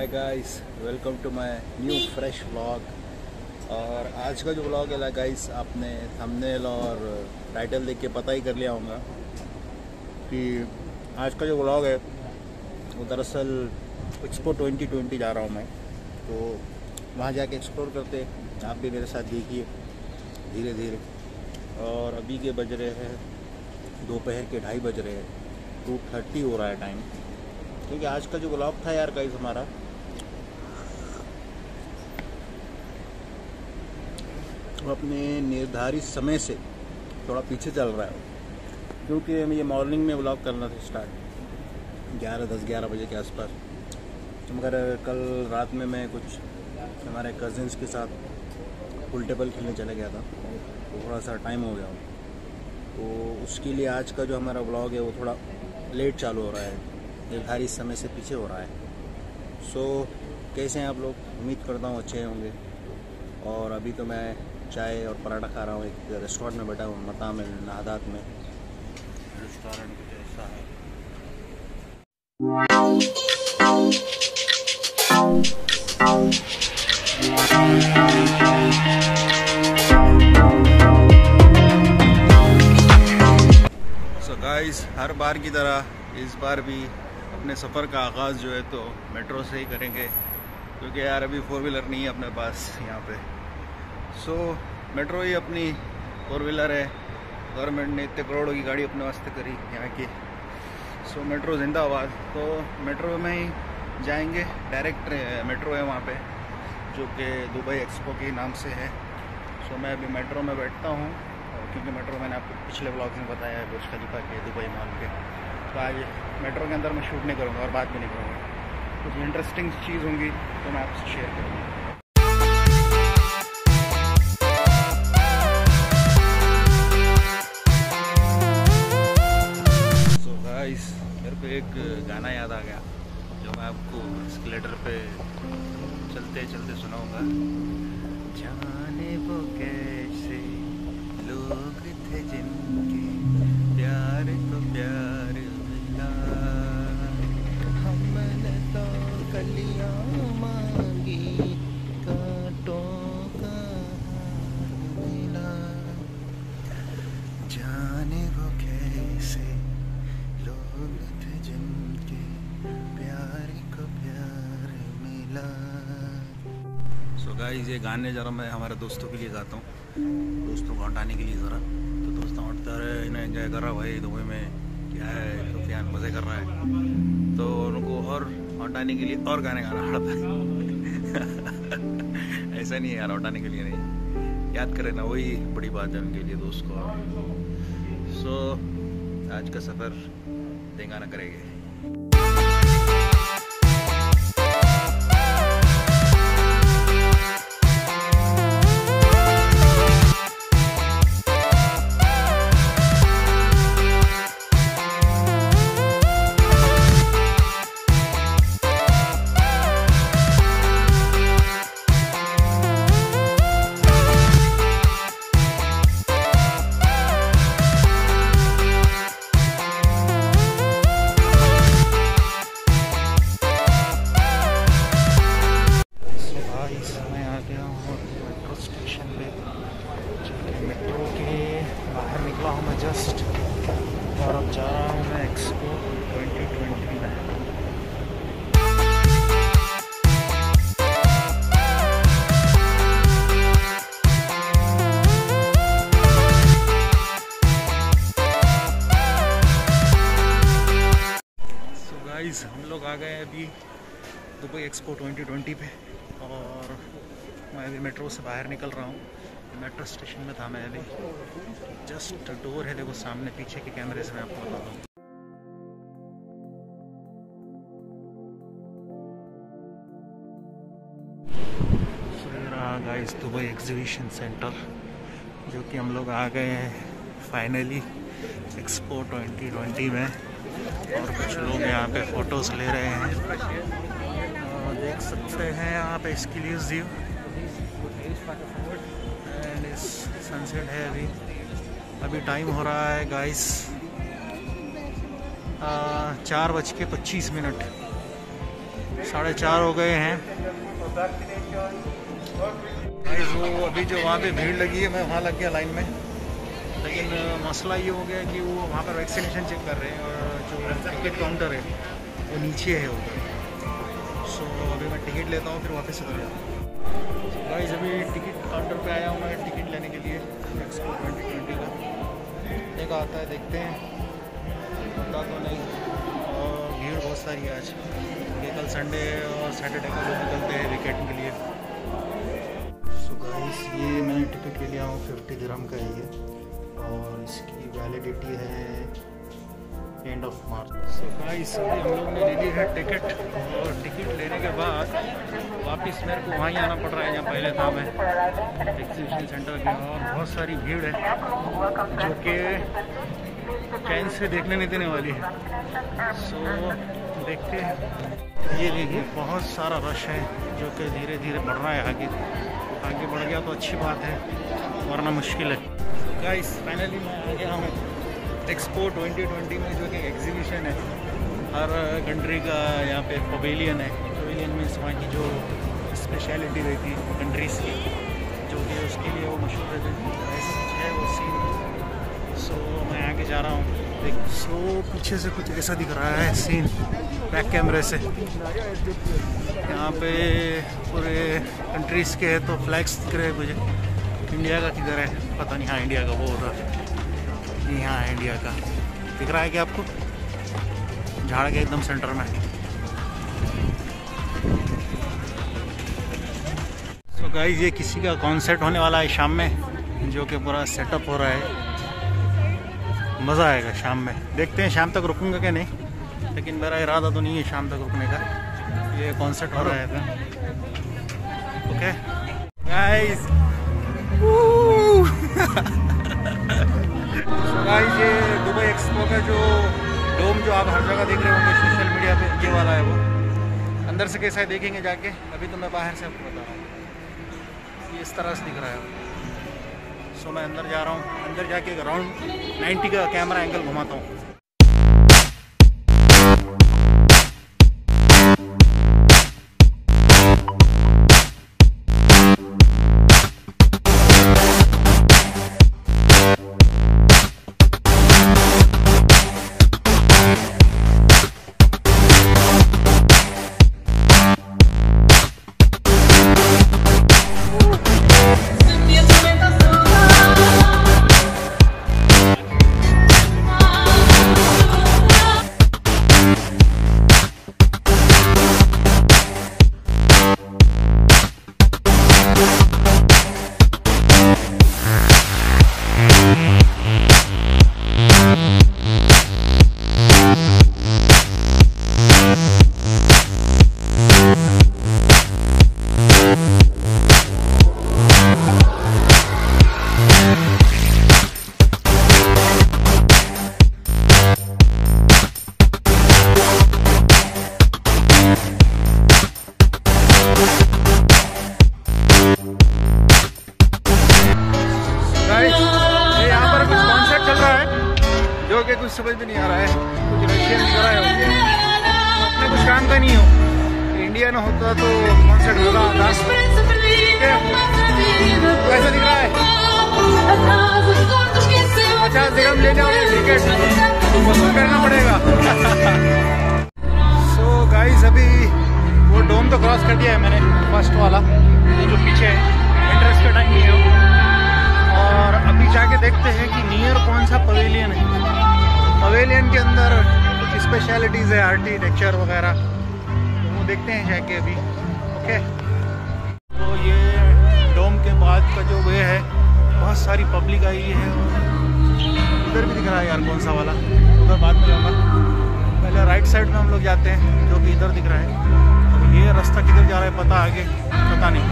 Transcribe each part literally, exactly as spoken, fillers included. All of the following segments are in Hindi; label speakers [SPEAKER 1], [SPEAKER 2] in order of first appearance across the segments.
[SPEAKER 1] Hi guys, welcome to my new fresh vlog. और आज का जो व्लॉग है गाइस, आपने थंबनेल और टाइटल देख के पता ही कर लिया होगा कि आज का जो व्लॉग है वो दरअसल एक्सपो ट्वेंटी ट्वेंटी जा रहा हूँ मैं। तो वहाँ जाके एक्सप्लोर करते, आप भी मेरे साथ देखिए धीरे धीरे। और अभी के बज रहे हैं दोपहर के ढाई बज रहे हैं, टू थर्टी हो रहा है टाइम। क्योंकि आज का जो व्लॉग था यार गाइस हमारा, वो अपने निर्धारित समय से थोड़ा पीछे चल रहा है। क्योंकि हमें ये मॉर्निंग में व्लॉग करना था स्टार्ट ग्यारह दस ग्यारह बजे के आसपास, मगर कल रात में मैं कुछ हमारे कज़िन्स के साथ पुल टेबल खेलने चले गया था, तो थोड़ा सा टाइम हो गया। तो उसके लिए आज का जो हमारा व्लॉग है वो थोड़ा लेट चालू हो रहा है, निर्धारित समय से पीछे हो रहा है। सो so, कैसे हैं आप लोग? उम्मीद करता हूँ अच्छे होंगे। और अभी तो मैं चाय और पराठा खा रहा हूँ, एक रेस्टोरेंट में बैठा हूँ, मताम नादात में रेस्टोरेंट कुछ ऐसा है। सो so गाइस, हर बार की तरह इस बार भी अपने सफ़र का आगाज़ जो है तो मेट्रो से ही करेंगे, क्योंकि यार अभी फोर व्हीलर नहीं है अपने पास यहाँ पे। सो so, मेट्रो ही अपनी फोर व्हीलर है। गवर्नमेंट ने इतने करोड़ों की गाड़ी अपने वास्ते करी यहाँ की। सो so, मेट्रो जिंदाबाद। तो मेट्रो में ही जाएंगे, डायरेक्ट मेट्रो है वहाँ पे जो कि दुबई एक्सपो के नाम से है। सो so, मैं अभी मेट्रो में बैठता हूँ, क्योंकि मेट्रो मैंने आपको पिछले ब्लॉग में बताया है, बुर्ज खलीफा के दुबई मॉल के। तो आज मेट्रो के अंदर मैं शूट नहीं करूँगा और बात भी नहीं करूँगा। कुछ इंटरेस्टिंग चीज़ होंगी तो मैं आपसे शेयर करूँगा। सो गाइस, मेरे को एक गाना याद आ गया जो मैं आपको स्केलेटर पे चलते चलते सुनाऊँगा। जाने वो कैसे लोग थे जिनके प्यार तो प्यार मिला, हमने तो कलियां मांगी कांटों का हार मिला। जाने वो कैसे लोग थे जिनके प्यार को प्यार मिला। सो so गाइस, ये गाने ज़रा मैं हमारे दोस्तों के लिए गाता हूँ, दोस्तों को हटाने के लिए ज़रा। तो दोस्तों हटता रहे, इन्हें एंजॉय कर रहा भाई दुबई में क्या है, तो क्या मज़े कर रहा है, तो उनको और हटाने के लिए और गाने गाना पड़ता है। ऐसा नहीं है यार, हटाने के लिए नहीं, याद करें ना, वही बड़ी बात है उनके लिए, दोस्त को। सो आज का सफ़र देंगा ना करेंगे। जस्ट और अब जा रहा हूँ मैं एक्सपो ट्वेंटी ट्वेंटी में। सो गाइस, हम लोग आ गए हैं अभी दुबई एक्सपो ट्वेंटी ट्वेंटी पे, और मैं अभी मेट्रो से बाहर निकल रहा हूँ। मेट्रो स्टेशन में था मैं अभी, जस्ट डोर है देखो सामने, पीछे के कैमरे से मैं आपको बताता हूँ। सो ये रहा गाइस दुबई एग्जीबिशन सेंटर, जो कि हम लोग आ गए हैं फाइनली एक्सपो ट्वेंटी ट्वेंटी में। और कुछ लोग यहाँ पे फ़ोटोज़ ले रहे हैं, और देख सकते हैं यहाँ पे एक्सक्लूसिव एंड इस सनसेट है। अभी अभी टाइम हो रहा है गाइस चार बज के पच्चीस मिनट। साढ़े चार हो गए हैं। वो अभी जो वहाँ पे भीड़ लगी है, मैं वहाँ लग गया लाइन में, लेकिन मसला ये हो गया कि वो वहाँ पर वैक्सीनेशन चेक कर रहे हैं और जो टिकट काउंटर है वो नीचे है उधर। सो अभी मैं टिकट लेता हूँ, फिर वापस उतर जाता हूँ। गाइस अभी टिकट काउंटर पे आया हूँ मैं टिकट लेने के लिए एक्सपो ट्वेंटी ट्वेंटी का। एक आता है, देखते हैं, पता तो नहीं। और भीड़ बहुत सारी है आज, ये कल संडे और सैटरडे को लोग निकलते हैं वीकेंड के लिए। सो गाइस ये मैंने टिकट ले लिया हूँ, फिफ्टी दिरहम का है ये, और इसकी वैलिडिटी है end of March. So guys अभी हम लोग ने ले ली है टिकट, और टिकट लेने के बाद वापस मेरे को वहाँ ही आना पड़ रहा है जहाँ पहले था मैं, एग्जीबिशन सेंटर में। और बहुत सारी भीड़ है जो कि चैन से देखने नहीं देने वाली है। सो देखते हैं। ये देखिए बहुत सारा रश है जो कि धीरे धीरे बढ़ रहा है आगे। आगे बढ़ गया तो अच्छी बात है, वरना मुश्किल है। गाइस फाइनली मैं आ गया हूँ एक्सपो ट्वेंटी ट्वेंटी में, जो कि एग्जीबिशन है हर कंट्री का। यहाँ पे पवेलियन है, पवेलियन में वहाँ की जो स्पेशलिटी रहती है कंट्रीज़ की, जो कि उसके लिए वो मशहूर रहते है वो सीन। सो मैं आगे जा रहा हूँ, देख। सो पीछे से कुछ ऐसा दिख रहा है सीन बैक कैमरे से। यहाँ पे पूरे कंट्रीज़ के है तो फ्लैग्स दिख रहे हैं मुझे। इंडिया का किधर है पता नहीं। हाँ इंडिया का वो उधर, यहाँ है इंडिया का। दिख रहा है क्या आपको? झाड़ के एकदम सेंटर में। सो so गाइस ये किसी का कॉन्सर्ट होने वाला है शाम में, जो कि पूरा सेटअप हो रहा है। मज़ा आएगा शाम में, देखते हैं शाम तक रुकूंगा क्या नहीं, लेकिन मेरा इरादा तो नहीं है शाम तक रुकने का। ये कॉन्सर्ट हो रहा है था। ओके गाइस गाइस ये दुबई एक्सपो का जो डोम जो आप हर जगह देख रहे होंगे सोशल मीडिया पे, ये वाला है वो। अंदर से कैसा है देखेंगे जाके, अभी तो मैं बाहर से आपको बता रहा हूँ। ये इस तरह से दिख रहा है। सो मैं अंदर जा रहा हूँ, अंदर जाके अराउंड नाइन्टी का कैमरा एंगल घुमाता हूँ। जो कि कुछ समझ में नहीं आ रहा है, कुछ रशियन दिख रहा है। अपने कुछ काम का नहीं हो, इंडिया में होता तो कॉन्सर्ट होगा। कैसा दिख रहा है? पचास दिरहम ले जाओगे टिकट, वसूल करना पड़ेगा। सो गाइस अभी वो डोम तो क्रॉस कर दिया है मैंने, फर्स्ट वाला, ये जो पीछे है एंट्रेंस का टाइम नहीं है। और अभी जाके देखते हैं कि नियर कौन सा पवेलियन है। पवेलियन के अंदर कुछ स्पेशलिटीज़ है, आर्किटेक्चर वगैरह, तो वो देखते हैं जाके अभी। ओके, तो ये डोम के बाद का जो वे है, बहुत सारी पब्लिक आई है। उधर भी दिख रहा है यार कौन सा वाला, उधर बाद में जाऊँगा। पहले राइट साइड में हम लोग जाते हैं, जो कि इधर दिख रहा है। अब ये रास्ता किधर जा रहा है पता आगे पता नहीं।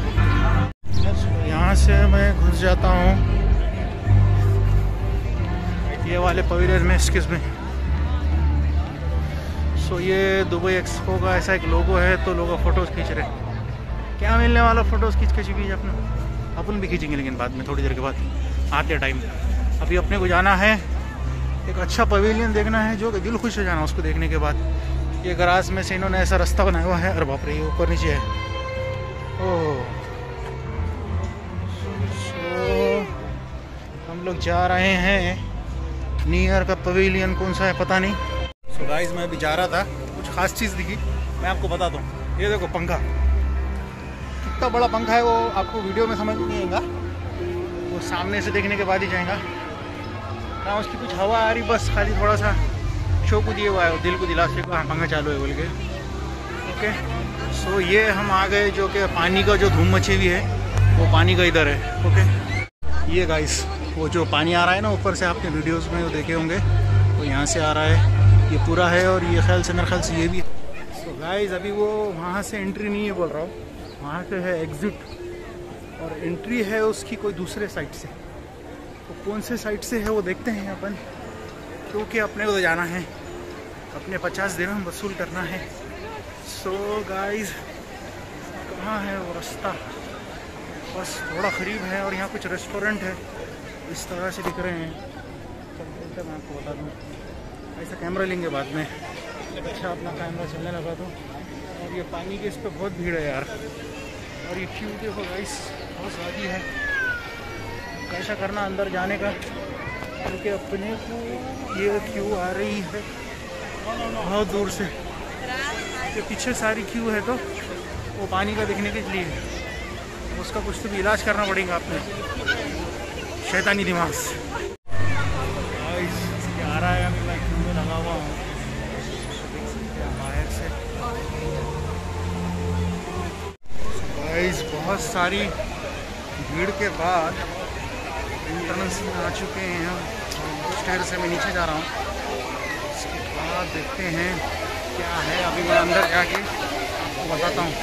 [SPEAKER 1] यहाँ से मैं घुस जाता हूँ ये वाले पवेलियन में, इसकिस में। सो ये दुबई एक्सपो का ऐसा एक लोगो है, तो लोग फ़ोटोज़ खींच रहे हैं। क्या मिलने वाला, फ़ोटोज़ खींच खींच खींच अपना अपन भी खींचेंगे, लेकिन बाद में थोड़ी देर के बाद आते टाइम। अभी अपने को जाना है एक अच्छा पवेलियन देखना है, जो कि दिल खुश हो जाना उसको देखने के बाद। ये गराज में से इन्होंने ऐसा रास्ता बनाया हुआ है। अरे बाप रे, ये ऊपर नीचे है। ओह, so, हम लोग जा रहे हैं नियर का पवेलियन। कौन सा है पता नहीं। सो so गाइस, मैं अभी जा रहा था, कुछ खास चीज़ दिखी, मैं आपको बता दूँ। ये देखो पंखा, कितना बड़ा पंखा है वो आपको वीडियो में समझ नहीं आएगा, वो सामने से देखने के बाद ही जाएगा। हाँ, उसकी कुछ हवा आ रही, बस खाली थोड़ा सा शो को दिए हुआ है, दिल को दिला से हाँ पंखा चालू है बोल के। ओके, सो ये हम आ गए, जो कि पानी का जो धूम मची हुई है वो पानी का इधर है। ओके, ये गाइस वो जो पानी आ रहा है ना ऊपर से, आपने वीडियोस में वो देखे होंगे, वो यहाँ से आ रहा है, ये पूरा है। और ये ख्याल से मेरे ख्याल से ये भी। सो गाइस, अभी वो वहाँ से एंट्री नहीं है बोल रहा हूँ, वहाँ से है एग्ज़िट, और एंट्री है उसकी कोई दूसरे साइड से। तो कौन से साइड से है वो देखते हैं अपन, क्योंकि अपने को तो जाना है, अपने पचास दिरहम वसूल करना है। सो गाइस, कहाँ है वो रास्ता, बस थोड़ा करीब है, और यहाँ कुछ रेस्टोरेंट है इस तरह से दिख रहे हैं। चलते मैं आपको बता दूँ, ऐसा कैमरा लेंगे बाद में। अच्छा, अपना कैमरा चलने लगा तो। और ये पानी के इस पर बहुत भीड़ है यार, और ये क्यू देखो गाइस, बहुत ज़्यादा है। कैसा करना अंदर जाने का, क्योंकि अपने को ये क्यू आ रही है बहुत दूर से। ये पीछे सारी क्यू है, तो वो पानी का देखने के लिए उसका कुछ तो भी इलाज करना पड़ेगा अपने शैतानी दिमाग से। आ रहा है, अभी मैं क्यू में लगा हुआ हूँ, बाहर से गाइस बहुत सारी भीड़ के बाद एंट्रेंस में आ चुके हैं हम। स्टेयर से मैं नीचे जा रहा हूँ, इसके बाद देखते हैं क्या है। अभी मैं अंदर जाके आपको बताता हूँ।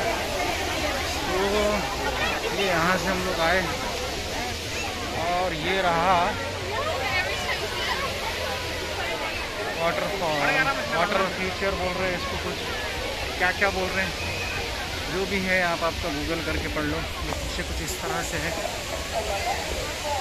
[SPEAKER 1] तो ये यहाँ से हम लोग आए, और ये रहा वाटरफॉल, वाटर फीचर बोल रहे हैं इसको, कुछ क्या क्या बोल रहे हैं, जो भी है आप आपका गूगल करके पढ़ लो। ये पीछे कुछ इस तरह से है।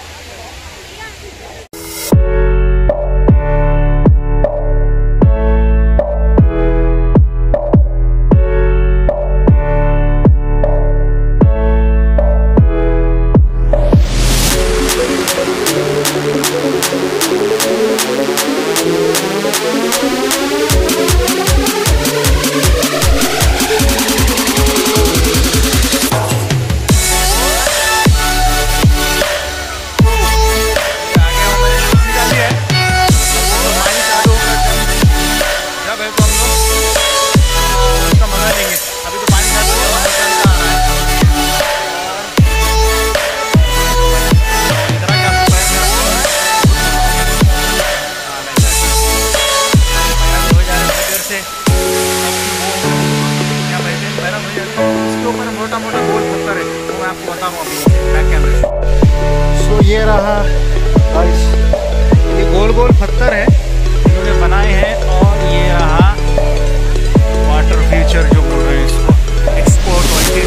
[SPEAKER 1] मोटा मोटा गोल पत्थर है, तो मैं आपको बताऊँ अभी बैक कैमरे से। सो ये रहा गाइस, ये गोल गोल पत्थर है इन्होंने बनाए हैं, और ये रहा वाटर फीचर जो बोल रहे हैं इसको, एक्सपो ट्वेंटी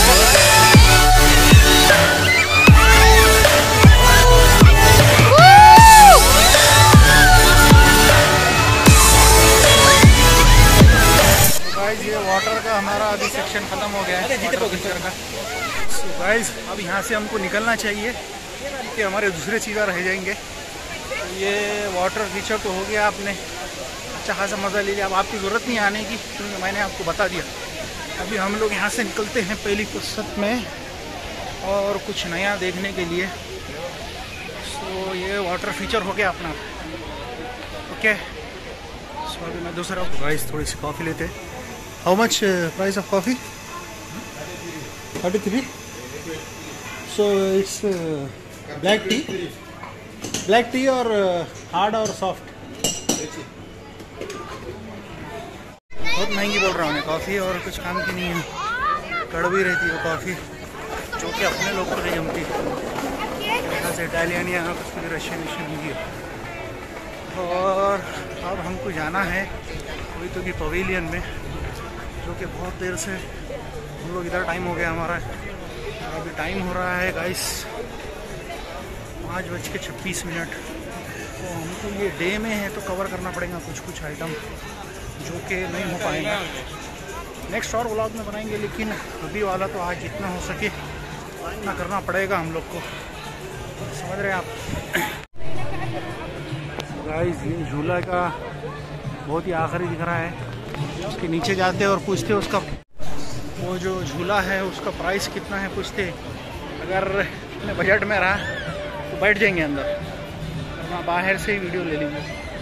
[SPEAKER 1] वाटर का हमारा अभी सेक्शन ख़त्म हो गया है वाटर फीचर का। सो गाइस अब यहाँ से हमको निकलना चाहिए कि हमारे दूसरे चीज़ें रह जाएंगे। तो ये वाटर फीचर तो हो गया, आपने अच्छा खासा मज़ा ले लिया। अब आपकी ज़रूरत नहीं आने की क्योंकि मैंने आपको बता दिया। अभी हम लोग यहाँ से निकलते हैं पहली फुर्सत में और कुछ नया देखने के लिए। सो ये वाटर फीचर हो गया अपना। ओके सो अभी मैं दूसरा गाइस थोड़ी सी कॉफ़ी लेते हैं। How much uh, price of coffee? thirty-three. So it's uh, black tea. Black tea or uh, hard or soft? बहुत महंगी बोल रहा हूँ मैं कॉफ़ी, और कुछ काम की नहीं है। कड़वी रहती है कॉफ़ी, जो कि अपने लोग को नहीं जमती। यहाँ से इटालियन या कुछ रशियन रशियन होगी। और अब हमको जाना है कोई तो की पवेलियन में, जो कि बहुत देर से हम लोग इधर टाइम हो गया हमारा। और अभी टाइम हो रहा है गाइस पाँच बज के छब्बीस मिनट। तो हमको ये डे में है तो कवर करना पड़ेगा कुछ कुछ आइटम जो कि नहीं हो पाएंगे। नेक्स्ट और व्लॉग में बनाएंगे, लेकिन अभी वाला तो आज जितना हो सके इतना करना पड़ेगा हम लोग को, समझ रहे हैं आप। गाइस ये झूला का बहुत ही आखिरी दिख रहा है। उसके नीचे जाते और पूछते उसका वो जो झूला है उसका प्राइस कितना है पूछते। अगर अपने बजट में रहा तो बैठ जाएंगे अंदर, वरना बाहर से ही वीडियो ले लेंगे।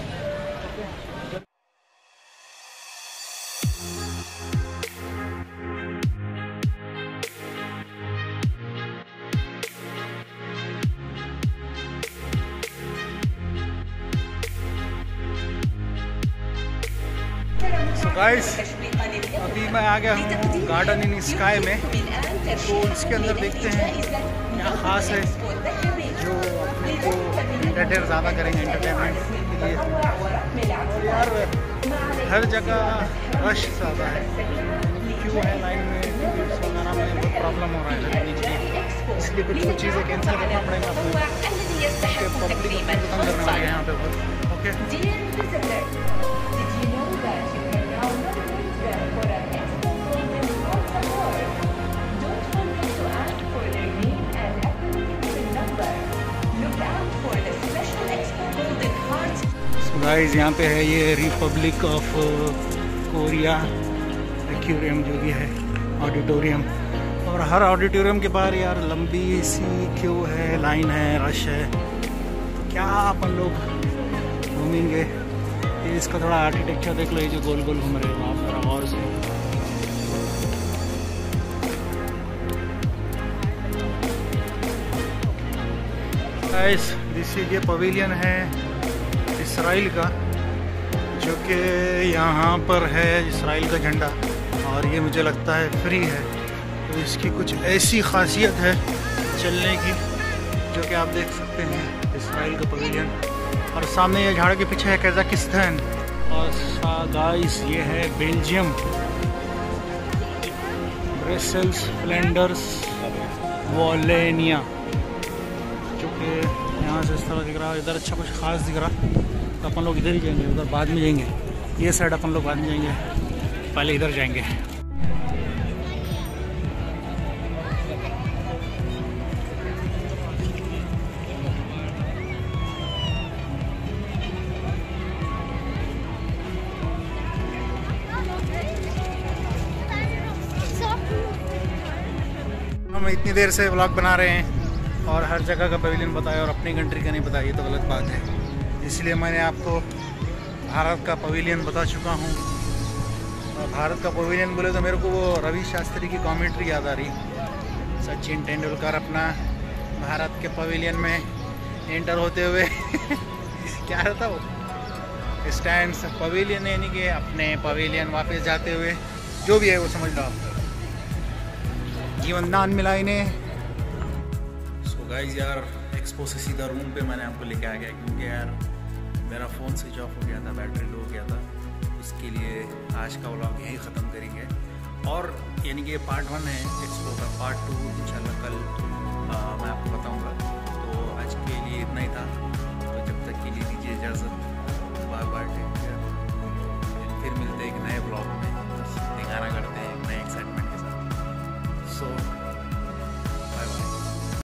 [SPEAKER 1] गाइस अभी मैं आ गया हूँ गार्डन इन स्काई में। तो इसके अंदर देखते हैं क्या ख़ास है जो अपने को एंटरटेन ज़्यादा करेंगे एंटरटेनमेंट के लिए। और यार हर जगह रश ज़्यादा है, क्यों है लाइन में लगाना में बहुत प्रॉब्लम हो रहा है लगने के लिए, इसलिए कुछ कुछ चीज़ें कैंसिल करना पड़ेगा अपने पब्लिक खत्म करने वाले हैं यहाँ पे बहुत। ओके गाइस यहाँ पे है ये रिपब्लिक ऑफ कोरिया एक्वेरियम जो भी है ऑडिटोरियम। और हर ऑडिटोरियम के बाहर यार लंबी सी क्यू है, लाइन है, रश है। तो क्या अपन लोग घूमेंगे। ये इसका थोड़ा आर्किटेक्चर देख लो, ये जो गोल गोल घूम रहे हैं वहाँ पर और से। गाइस दिस ये पवेलियन है इसराइल का, जो कि यहाँ पर है इसराइल का झंडा, और ये मुझे लगता है फ्री है। तो इसकी कुछ ऐसी खासियत है चलने की जो कि आप देख सकते हैं इसराइल का पवेलियन। और सामने ये झाड़ के पीछे है कजाकिस्तान, और गाइस ये है बेल्जियम, ब्रसेल्स, फ्लैंडर्स, वॉलेनिया, जो कि यहाँ से इस तरह दिख रहा है। इधर अच्छा कुछ खास दिख रहा तो अपन लोग इधर ही जाएंगे, उधर बाद में जाएंगे। ये साइड अपन लोग बाद में जाएंगे, पहले इधर जाएंगे। हम इतनी देर से व्लॉग बना रहे हैं और हर जगह का पवेलियन बताया और अपनी कंट्री का नहीं बताया, ये तो गलत बात है। इसलिए मैंने आपको भारत का पवेलियन बता चुका हूँ। और भारत का पवेलियन बोले तो मेरे को वो रवि शास्त्री की कमेंट्री याद आ रही। सचिन तेंदुलकर अपना भारत के पवेलियन में एंटर होते हुए क्या रहता वो स्टैंड पवेलियन, यानी कि अपने पवेलियन वापस जाते हुए, जो भी है वो समझ लो आप, जीवन दान मिला इन्हें। सो गाइस यार एक्सपो से सीधा रूम पे मैंने आपको लेके आ गया, क्योंकि यार मेरा फ़ोन स्विच ऑफ हो गया था, बैटरी लो हो गया था। इसके लिए आज का व्लॉग यहीं ख़त्म करेंगे और यानी कि ये पार्ट वन है एक्सपो का, पार्ट टू इंशाल्लाह कल आ, मैं आपको बताऊंगा। तो आज के लिए इतना ही था।